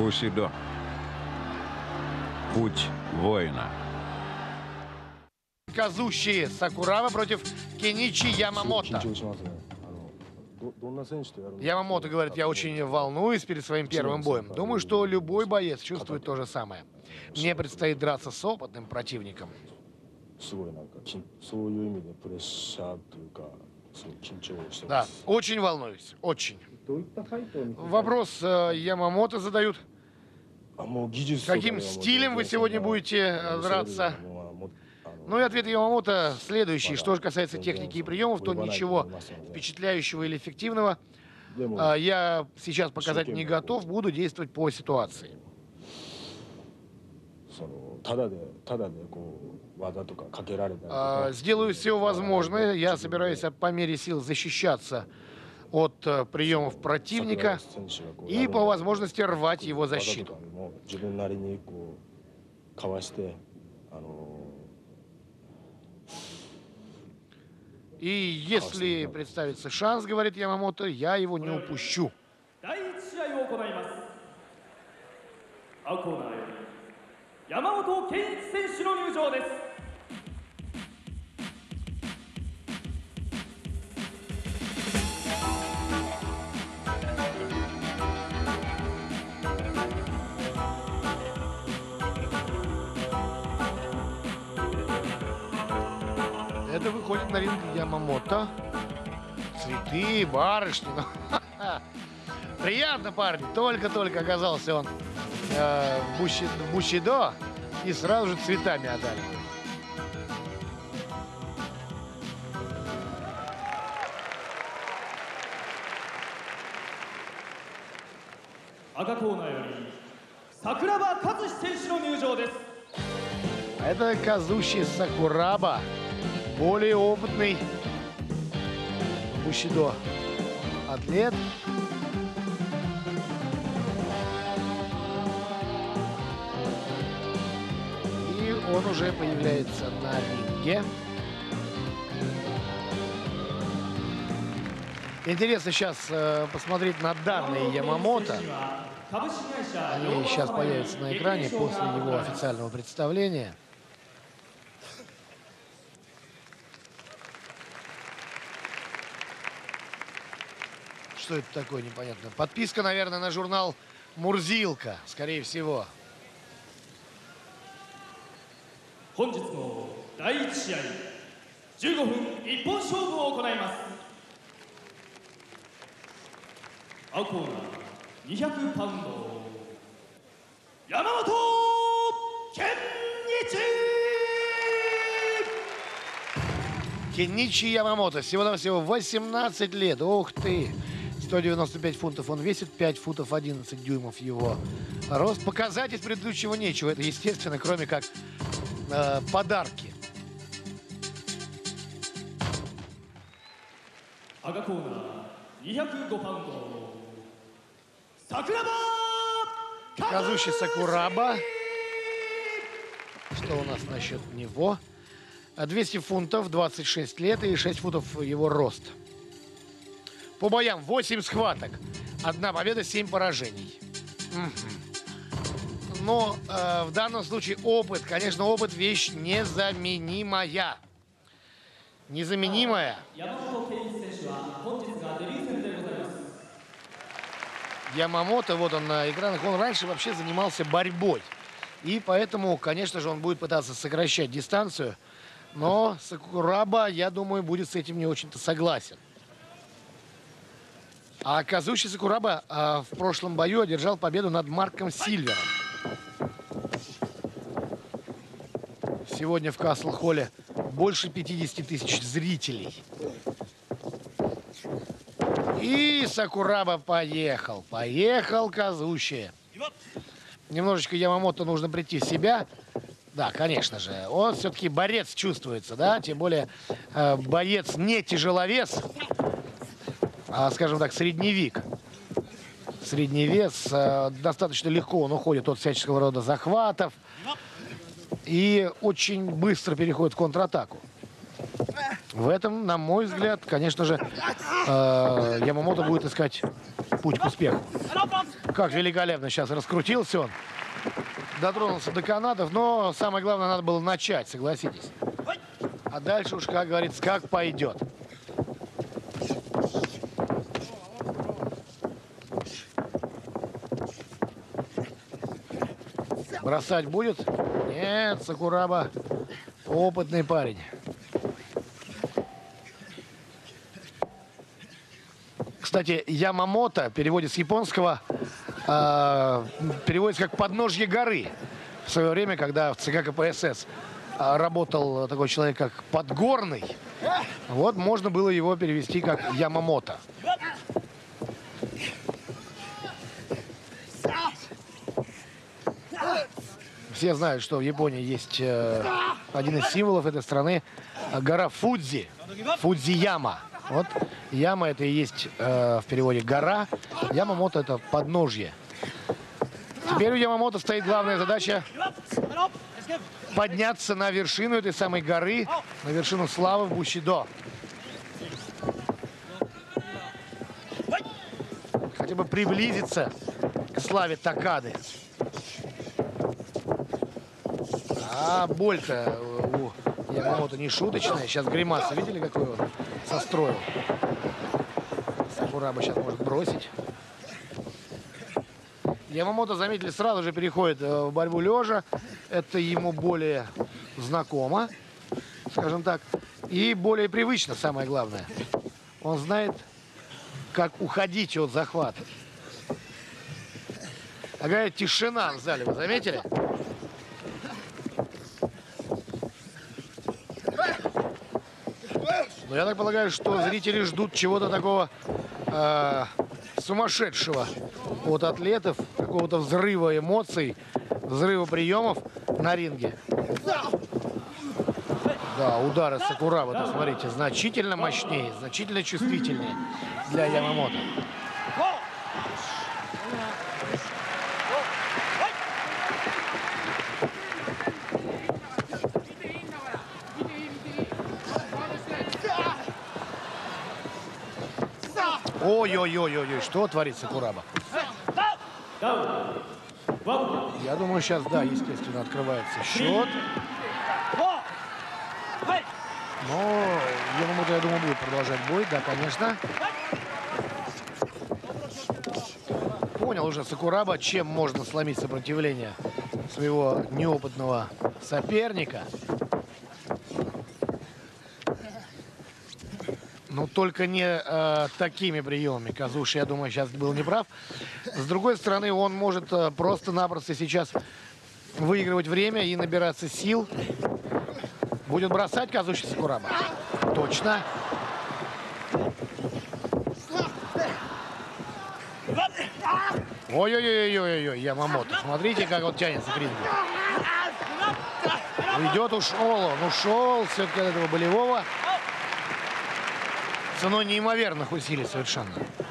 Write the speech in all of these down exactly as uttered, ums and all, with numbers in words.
Бусидо. Путь воина. Казуши Сакурава против Кеничи Ямамото. Ямамото говорит, я очень волнуюсь перед своим первым боем. Думаю, что любой боец чувствует то же самое. Мне предстоит драться с опытным противником. Да, очень волнуюсь, очень. Вопрос э, Ямамото задают. Каким стилем вы сегодня будете э, драться? Ну и ответ Ямамото следующий. Что же касается техники и приемов, то ничего впечатляющего или эффективного э, я сейчас показать не готов, буду действовать по ситуации. Сделаю все возможное. Я собираюсь по мере сил защищаться от э, приемов противника и по возможности рвать его защиту. И если представится шанс, говорит Ямамото, я его не упущу. Это выходит на ринг Ямамото. Цветы, барышни. Ну, приятно, парни. Только-только оказался он э, в, буши, в бусидо и сразу же цветами отдали. Это Казуши Сакураба. Более опытный бусидо атлет. И он уже появляется на ринге. Интересно сейчас э, посмотреть на данные Ямамото. Они сейчас появятся на экране после его официального представления. Что это такое, непонятно. Подписка, наверное, на журнал «Мурзилка», скорее всего. Кеничи Ямамото. Всего-навсего восемнадцать лет. Ух ты! сто девяносто пять фунтов он весит, пять футов одиннадцать дюймов его рост. Показать из предыдущего нечего. Это, естественно, кроме как э, подарки. Казуши Сакураба. Что у нас насчет него? двести фунтов, двадцать шесть лет и шесть футов его рост. По боям восемь схваток. Одна победа, семь поражений. Угу. Но э, в данном случае опыт, конечно, опыт вещь незаменимая. Незаменимая. Ямамото, вот он на экранах, он раньше вообще занимался борьбой. И поэтому, конечно же, он будет пытаться сокращать дистанцию. Но Сакураба, я думаю, будет с этим не очень-то согласен. А Казуши Сакураба а, в прошлом бою одержал победу над Марком Сильвером. Сегодня в Касл-холле больше пятидесяти тысяч зрителей. И Сакураба поехал. Поехал Казуши. Немножечко Ямамото нужно прийти в себя. Да, конечно же. Он все-таки борец чувствуется, да? Тем более э, боец не тяжеловес, а, скажем так, средневик. Средний вес. Э, достаточно легко он уходит от всяческого рода захватов. И очень быстро переходит в контратаку. В этом, на мой взгляд, конечно же, э, Ямамото будет искать путь к успеху. Как великолепно сейчас раскрутился он. Дотронулся до канатов, но самое главное, надо было начать, согласитесь. А дальше уж, как говорится, как пойдет. Бросать будет? Нет, Сакураба опытный парень. Кстати, Ямамото в переводе с японского э, переводится как «подножье горы». В свое время, когда в ЦК КПСС э, работал такой человек, как Подгорный, вот можно было его перевести как Ямамото. Все знают, что в Японии есть э, один из символов этой страны – гора Фудзи, Фудзияма. Вот Яма – это и есть э, в переводе гора, Ямамото – это подножье. Теперь у Ямамото стоит главная задача – подняться на вершину этой самой горы, на вершину славы в Бусидо. Хотя бы приблизиться к славе Такады. А боль-то у Ямамото не шуточная. Сейчас гримаса, видели, какой он состроил? Сакураба сейчас может бросить. Ямамото, заметили, сразу же переходит в борьбу лежа. Это ему более знакомо, скажем так. И более привычно, самое главное. Он знает, как уходить от захвата. Какая тишина в зале, вы заметили? Но я так полагаю, что зрители ждут чего-то такого э, сумасшедшего от атлетов, какого-то взрыва эмоций, взрыва приемов на ринге. Да, удары Сакурабы, да, смотрите, значительно мощнее, значительно чувствительнее для Ямамото. Ой-ой-ой-ой, что творит Сакураба? Я думаю, сейчас, да, естественно, открывается счет. Но Ямамото, я думаю, будет продолжать бой. Да, конечно. Понял уже Сакураба, чем можно сломить сопротивление своего неопытного соперника. Но только не э, такими приемами. Казуши, я думаю, сейчас был неправ. С другой стороны, он может э, просто-напросто сейчас выигрывать время и набираться сил. Будет бросать Казуши Сакураба. Точно. Ой-ой-ой-ой-ой, Ямамото. Смотрите, как он тянется к рингу. Уйдет, ушел он. Ушел все-таки от этого болевого. Ценой неимоверных усилий совершенно.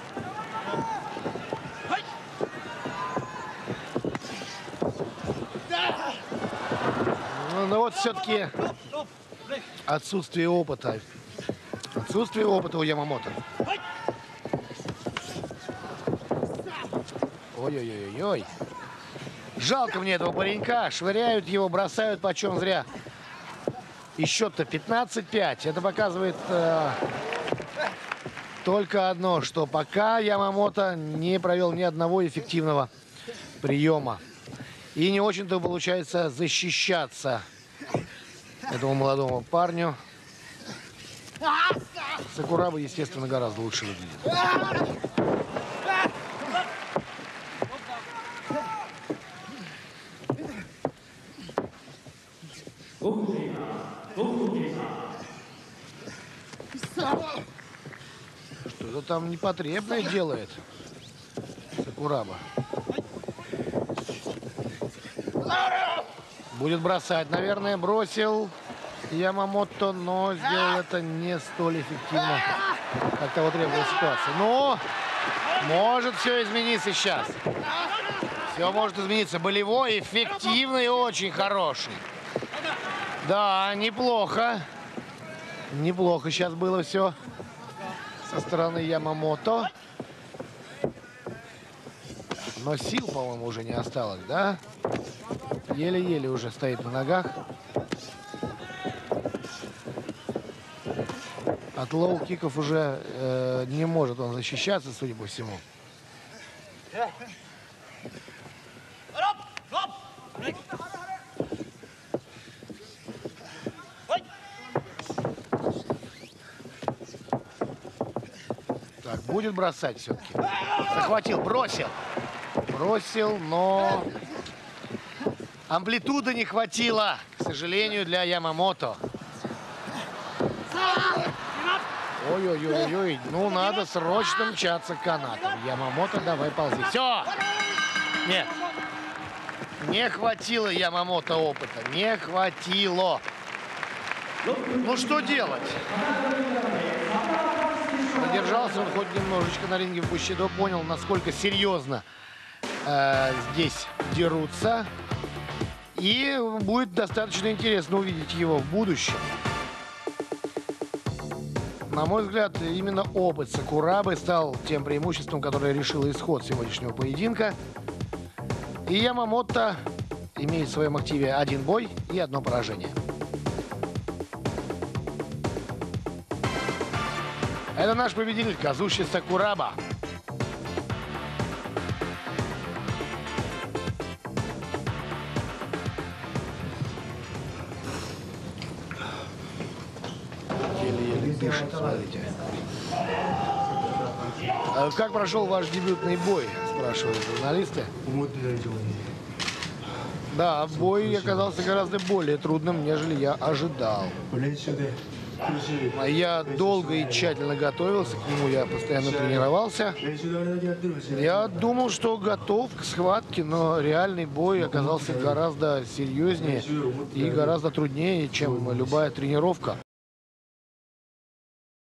Ну, ну вот все-таки отсутствие опыта. Отсутствие опыта у Ямамото. Ой-ой-ой-ой. Жалко мне этого паренька. Швыряют его, бросают почем зря. И счет-то пятнадцать пять. Это показывает... Э Только одно, что пока Ямамото не провел ни одного эффективного приема. И не очень-то получается защищаться этому молодому парню. Сакураба, естественно, гораздо лучше выглядит. Что-то там непотребное делает Сакураба. Будет бросать, наверное, бросил Ямамото, но сделал это не столь эффективно, как того требовала ситуация. Но может все измениться сейчас. Все может измениться. Болевой, эффективный, очень хороший. Да, неплохо. Неплохо сейчас было все со стороны Ямамото. Но сил, по-моему, уже не осталось, да? Еле-еле уже стоит на ногах. От лоу-киков уже э, не может он защищаться, судя по всему. Так, будет бросать все-таки. Захватил, бросил. Бросил, но амплитуды не хватило, к сожалению, для Ямамото. Ой-ой-ой-ой, ну надо срочно мчаться к канатам. Ямамото, давай ползи. Все! Нет. Не хватило Ямамото опыта. Не хватило. Ну что делать? Задержался он хоть немножечко на ринге в Бусидо, понял, насколько серьезно э, здесь дерутся. И будет достаточно интересно увидеть его в будущем. На мой взгляд, именно опыт Сакурабы стал тем преимуществом, которое решило исход сегодняшнего поединка. И Ямамото имеет в своем активе один бой и одно поражение. Это наш победитель Казуши Сакураба. Еле-еле дышит, смотрите. А как прошел ваш дебютный бой, спрашивают журналисты. Да, бой оказался гораздо более трудным, нежели я ожидал. Я долго и тщательно готовился к нему, я постоянно тренировался. Я думал, что готов к схватке, но реальный бой оказался гораздо серьезнее и гораздо труднее, чем любая тренировка.